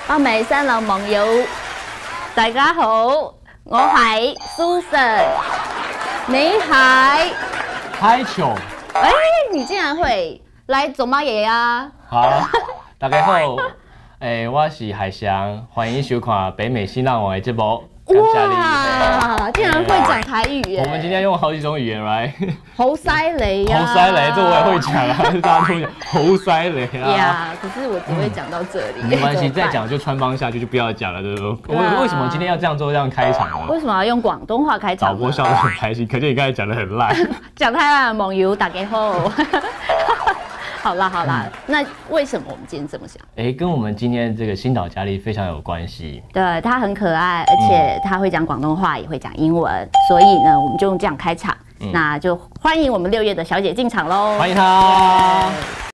北美三郎盟友，大家好，我係 Susan， 你係？ 嗨球， 哎，你竟然会来做乜嘢啊？ 好，大家好，我是海翔，欢迎收看北美新浪网的节目。感謝你哇，竟然会讲台语耶！ 我们今天用好几种语言来， 好犀利呀！ 好犀利，这我也会讲啊，大家都讲好犀利啊。 呀，可是我只会讲到这里。 没关系，再讲就穿帮下去就不要讲了，对不对？我为什么今天要这样做这样开场呢？ 为什么要用广东话开场？ 导播笑得很开心，可见你刚才讲得很烂。 讲太烂了，盟友打给后。好啦好啦，那为什么我们今天这么想？ 跟我们今天这个新岛佳丽非常有关系。 对，他很可爱，而且他会讲广东话，也会讲英文，所以呢，我们就用这样开场。那就欢迎我们6月的小姐进场喽！ 欢迎她。